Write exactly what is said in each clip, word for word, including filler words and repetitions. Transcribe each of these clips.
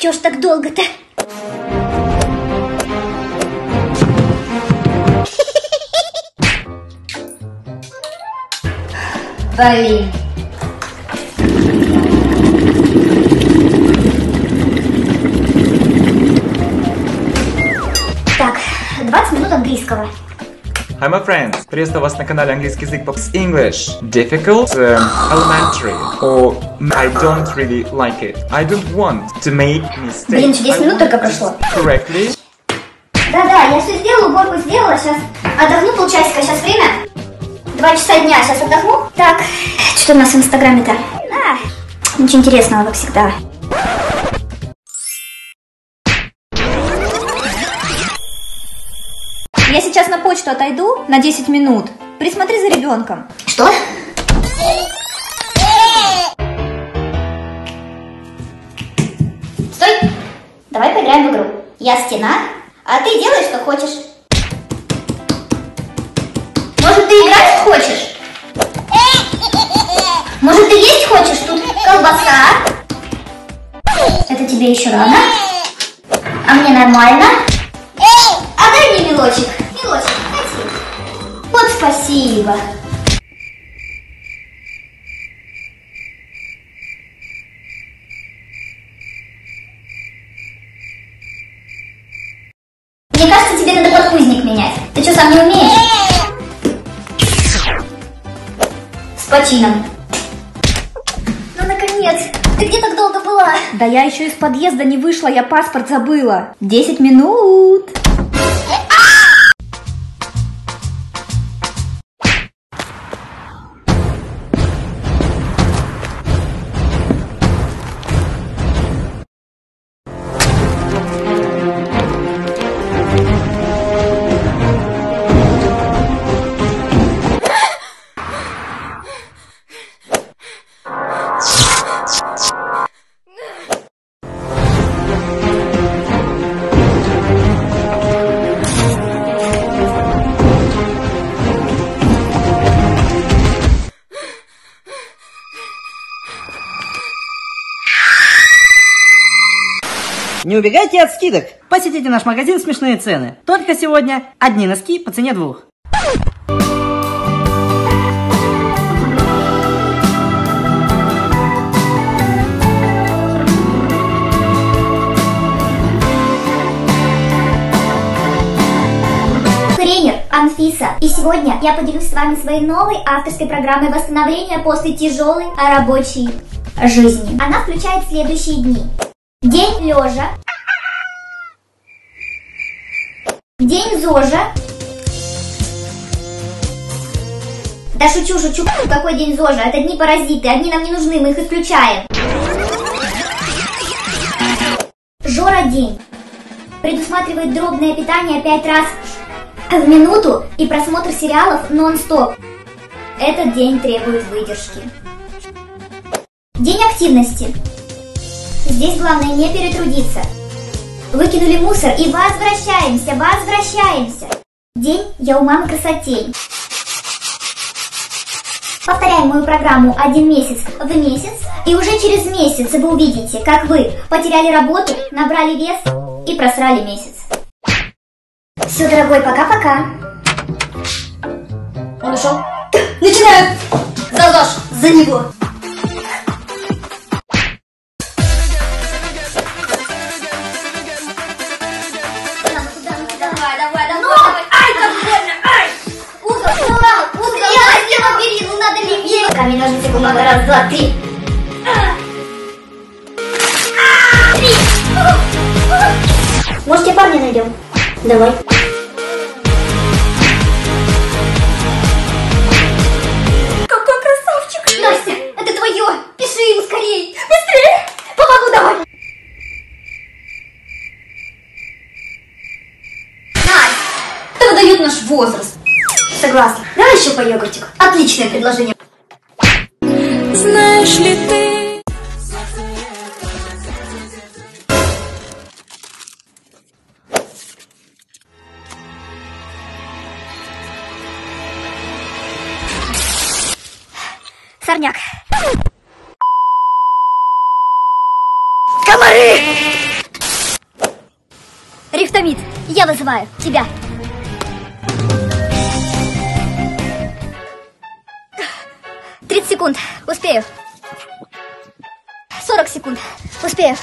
Чё ж так долго-то? Блин. Так, двадцать минут английского. Hi my friends! Приветствую вас на канале английский язык Pops English. Difficult, um, elementary, or I don't really like it. I don't want to make mistakes. Блин, десять минут только прошло. Correctly. Да-да, я все сделала, уборку сделала, сейчас отдохну полчасика, сейчас время два часа дня, сейчас отдохну. Так, что у нас в инстаграме-то? А, ничего интересного, как всегда. Я сейчас на почту отойду на десять минут. Присмотри за ребенком. Что? Стой! Давай поиграем в игру. Я стена, а ты делай, что хочешь. Может, ты играть хочешь? Может, ты есть хочешь? Тут колбаса. Это тебе еще рано. А мне нормально. А дай мне мелочек. Мелочек, хоти. Вот спасибо. Мне кажется, тебе надо подгузник менять. Ты что, сам не умеешь? С почином. Ну, наконец. Ты где так долго была? Да я еще из подъезда не вышла, я паспорт забыла. десять минут. Не убегайте от скидок! Посетите наш магазин «Смешные цены». Только сегодня одни носки по цене двух. Тренер Анфиса. И сегодня я поделюсь с вами своей новой авторской программой восстановления после тяжелой рабочей жизни. Она включает следующие дни. День лежа. День ЗОЖа. Да шучу, шучу. Какой день ЗОЖа? Это дни паразиты. Одни нам не нужны, мы их исключаем. Жора день. Предусматривает дробное питание пять раз в минуту и просмотр сериалов нон-стоп. Этот день требует выдержки. День активности. Здесь главное не перетрудиться. Выкинули мусор и возвращаемся, возвращаемся. День «Я у мамы красотень». Повторяем мою программу один месяц в месяц, и уже через месяц вы увидите, как вы потеряли работу, набрали вес и просрали месяц. Все, дорогой, пока-пока. Он ушел? Начинаю! За ложь! За него! Камень, ножницы, бумага, раз, два, три. Может, тебе парня найдем? Давай. Какой красавчик! Настя, это твое! Пиши ему скорей! Быстрее! Помогу, давай! Настя, это выдает наш возраст. Согласна. Давай еще по йогуртику. Отличное предложение. Знаешь ли ты? Сорняк. Комары! Я вызываю тебя. тридцать секунд. Успею. сорок секунд. Успею.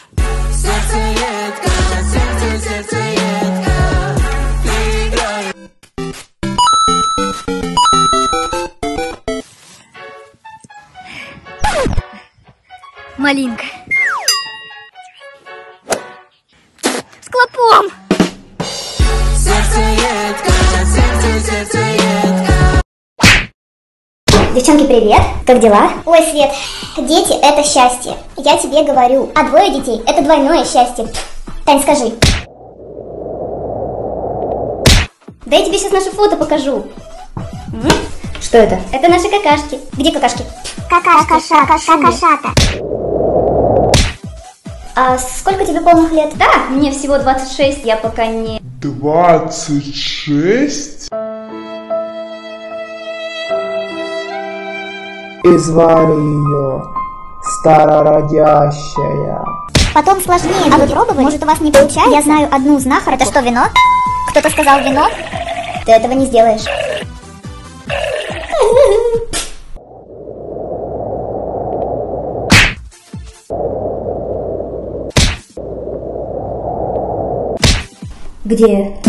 Малинка. С клопом. Девчонки, привет! Как дела? Ой, Свет, дети — это счастье. Я тебе говорю. А двое детей — это двойное счастье. Тань, скажи. Да я тебе сейчас наше фото покажу. М? Что это? Это наши какашки. Где какашки? Какашка, какашата. А сколько тебе полных лет? Да, мне всего двадцать шесть, я пока не... Двадцать шесть? Извари ее, старородящая. Потом сложнее. А вы пробовали? Может, у вас не получается? Я знаю одну знахарку. Это что, вино? Кто-то сказал вино? Ты этого не сделаешь. Где?